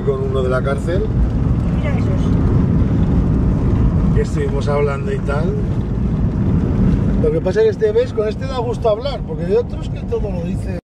con uno de la cárcel, Mira esos. que estuvimos hablando y tal. Lo que pasa es que ¿ves? Con este da gusto hablar, porque hay otros que todo lo dice